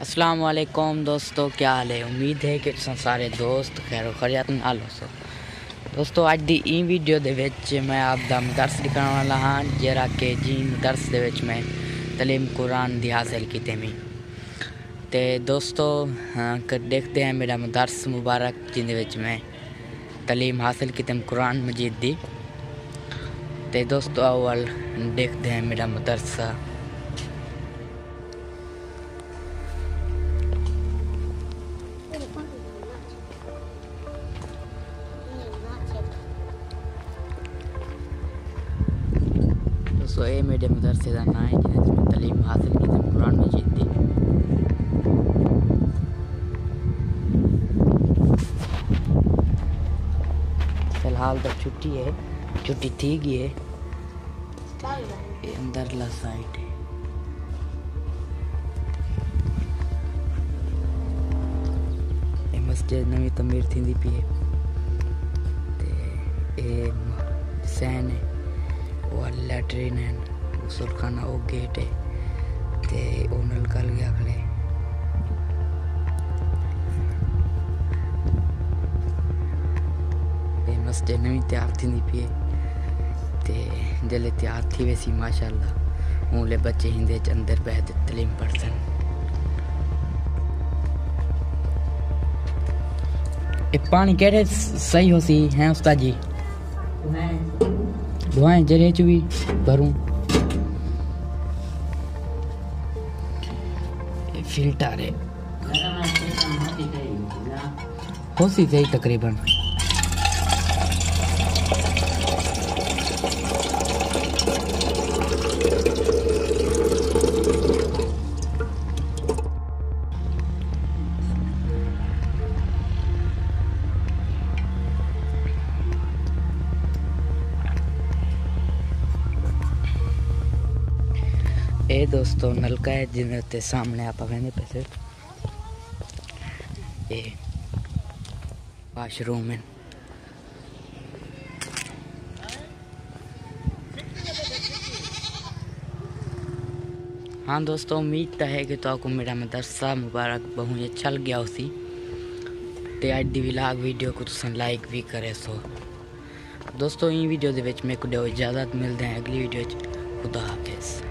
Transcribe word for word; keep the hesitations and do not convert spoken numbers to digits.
अस्सलाम वालेकुम दोस्तों, क्या हाल है। उम्मीद है कि तुम सारे दोस्त खैर खैरियत नाल हो। दोस्तों अज दी ई वीडियो दे विच मैं आपदा मदरस दिखाने वाला हाँ, जरा कि जी मदरस दे विच मैं तलीम कुरान दी हासिल की मी ते दोस्तों हाँ कर देखते हैं मेरा मदरस मुबारक जिंदे विच मैं तलीम हासिल की कुरान मजीद दी। ते दोस्तों अव्वल देखते हैं मेरा मदरसा। दोस्तों ये मेरे मदरसे का नाम है जिसमें तलीम हासिल की कुरान मजीद दी। फिलहाल तो छुट्टी है, छुट्टी थी गई है। ये अंदर ला साइड है। ये मस्जिद नवी तमीर थी पी है। ये सैन है, वो लैटरीन है, गुसलखाना वो गेट है ते वो नलका लग्या खड़े। ये मस्जिद नवी तैयार थी पी है ते जल्द तैयार थी वैसी माशाल्लाह उनले बच्चे हिंदे अंदर बैठ तलीम पढ़सन। ये पानी केड़े सही हो सी हैं उस्ताद जी? दुआएं जरे च भी भरूं। फिल्टर है हो सी सही तकरीबन। ए दोस्तों नलका है जिन्हें सामने आप वेंदे पैसे ए वाशरूम है। हाँ दोस्तों उम्मीद तो है कि तो आपको मेरा मदरसा मुबारक बहुत अच्छा लग गया उसी ते अज दी व्लॉग वीडियो को तुम लाइक भी करे सो। दोस्तों ई वीडियो दे विच मेरे को इजाजत मिलते हैं अगली वीडियो च। खुदा हाफिज़।